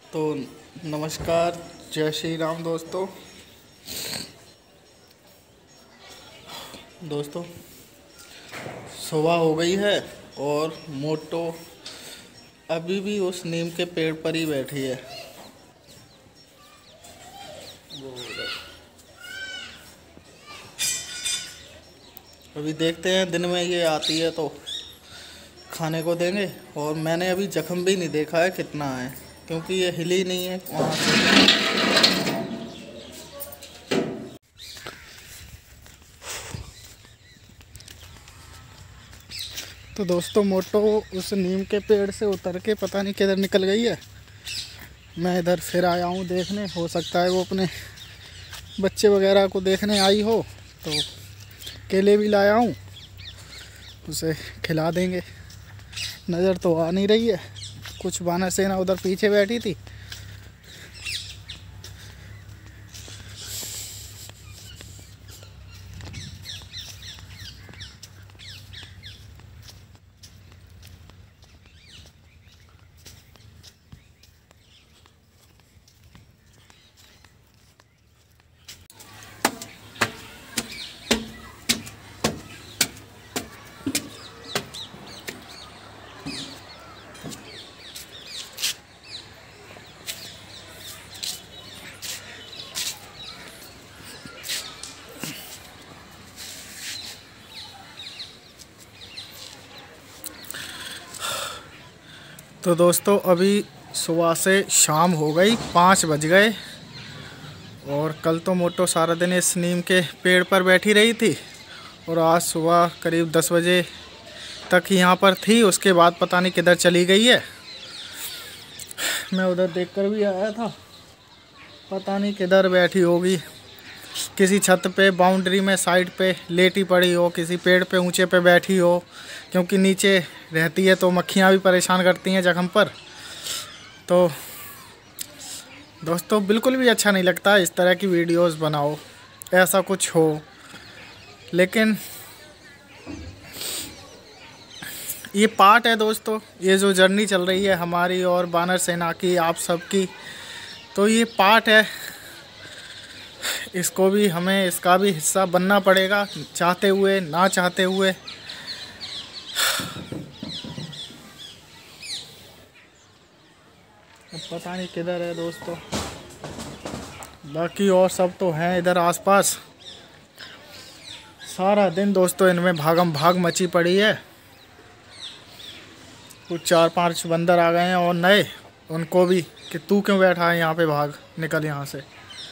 तो नमस्कार, जय श्री राम दोस्तों। सुबह हो गई है और मोटो अभी भी उस नीम के पेड़ पर ही बैठी है। वो अभी देखते हैं, दिन में ये आती है तो खाने को देंगे। और मैंने अभी जख्म भी नहीं देखा है कितना है, क्योंकि ये हिली नहीं है वहाँ से। तो दोस्तों, मोटो उस नीम के पेड़ से उतर के पता नहीं किधर निकल गई है। मैं इधर फिर आया हूँ देखने, हो सकता है वो अपने बच्चे वगैरह को देखने आई हो। तो केले भी लाया हूँ, उसे खिला देंगे। नज़र तो आ नहीं रही है, कुछ वानर सेना उधर पीछे बैठी थी। तो दोस्तों, अभी सुबह से शाम हो गई, 5 बज गए। और कल तो मोटो सारा दिन इस नीम के पेड़ पर बैठी रही थी, और आज सुबह करीब 10 बजे तक यहाँ पर थी। उसके बाद पता नहीं किधर चली गई है। मैं उधर देखकर भी आया था, पता नहीं किधर बैठी होगी। किसी छत पे, बाउंड्री में, साइड पे लेटी पड़ी हो, किसी पेड़ पे ऊंचे पे बैठी हो। क्योंकि नीचे रहती है तो मक्खियाँ भी परेशान करती हैं जख्म पर। तो दोस्तों, बिल्कुल भी अच्छा नहीं लगता इस तरह की वीडियोस बनाओ, ऐसा कुछ हो। लेकिन ये पार्ट है दोस्तों, ये जो जर्नी चल रही है हमारी और वानर सेना की, आप सबकी, तो ये पार्ट है। इसको भी हमें, इसका भी हिस्सा बनना पड़ेगा, चाहते हुए ना चाहते हुए। अब पता नहीं किधर है दोस्तों। बाकी और सब तो हैं इधर आसपास। सारा दिन दोस्तों इनमें भागम भाग मची पड़ी है। कुछ 4-5 बंदर आ गए हैं और नए, उनको भी कि तू क्यों बैठा है यहाँ पे, भाग निकल यहाँ से।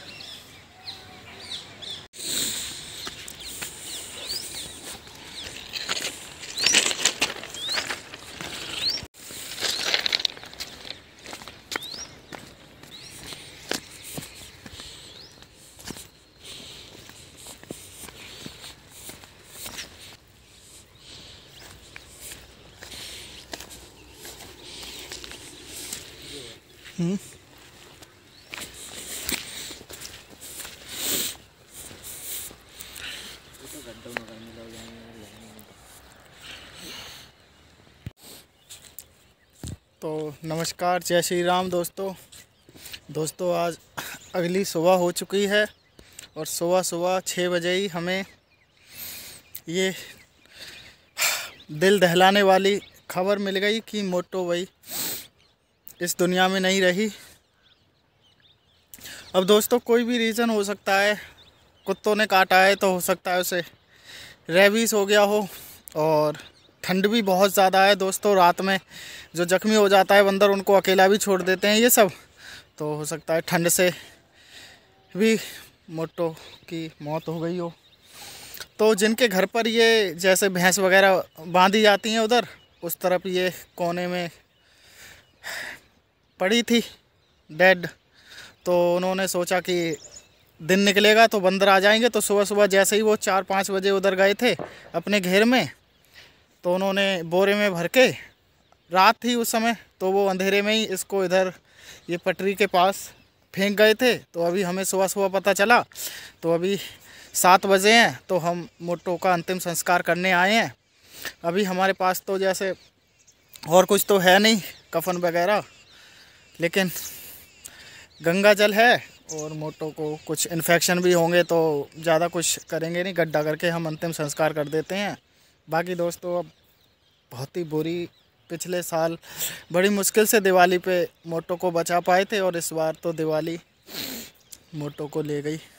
तो नमस्कार, जय श्री राम दोस्तों। आज अगली सुबह हो चुकी है और सुबह 6 बजे ही हमें ये दिल दहलाने वाली खबर मिल गई कि मोटो भाई इस दुनिया में नहीं रही। अब दोस्तों, कोई भी रीज़न हो सकता है। कुत्तों ने काटा है तो हो सकता है उसे रेबीज हो गया हो, और ठंड भी बहुत ज़्यादा है दोस्तों। रात में जो ज़ख्मी हो जाता है बंदर, उनको अकेला भी छोड़ देते हैं ये सब। तो हो सकता है ठंड से भी मोटो की मौत हो गई हो। तो जिनके घर पर ये जैसे भैंस वगैरह बांधी जाती हैं, उधर उस तरफ ये कोने में पड़ी थी डेड। तो उन्होंने सोचा कि दिन निकलेगा तो बंदर आ जाएंगे। तो सुबह जैसे ही वो 4-5 बजे उधर गए थे अपने घेर में, तो उन्होंने बोरे में भर के, रात थी उस समय, तो वो अंधेरे में ही इसको इधर ये पटरी के पास फेंक गए थे। तो अभी हमें सुबह पता चला। तो अभी 7 बजे हैं, तो हम मोटो का अंतिम संस्कार करने आए हैं। अभी हमारे पास तो जैसे और कुछ तो है नहीं, कफन वगैरह, लेकिन गंगा जल है और मोटो को कुछ इन्फेक्शन भी होंगे तो ज़्यादा कुछ करेंगे नहीं, गड्ढा करके हम अंतिम संस्कार कर देते हैं। बाकी दोस्तों अब बहुत ही बुरी, पिछले साल बड़ी मुश्किल से दिवाली पे मोटो को बचा पाए थे और इस बार तो दिवाली मोटो को ले गई।